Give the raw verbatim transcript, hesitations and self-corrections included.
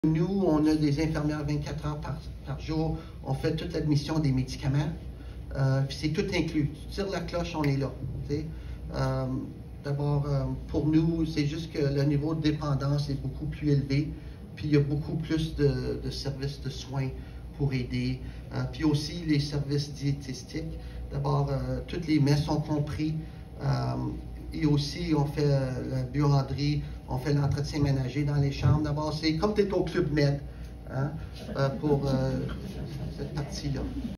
Nous, on a des infirmières vingt-quatre heures par, par jour. On fait toute l'admission des médicaments. Euh, puis c'est tout inclus. Tu tires la cloche, on est là. Euh, D'abord, euh, pour nous, c'est juste que le niveau de dépendance est beaucoup plus élevé. Puis il y a beaucoup plus de, de services de soins pour aider. Euh, puis aussi les services diététiques. D'abord, euh, toutes les mets sont compris. Euh, Et aussi, on fait euh, la buanderie, on fait l'entretien ménager dans les chambres. D'abord, c'est comme tu es au Club Med hein, euh, pour euh, cette partie-là.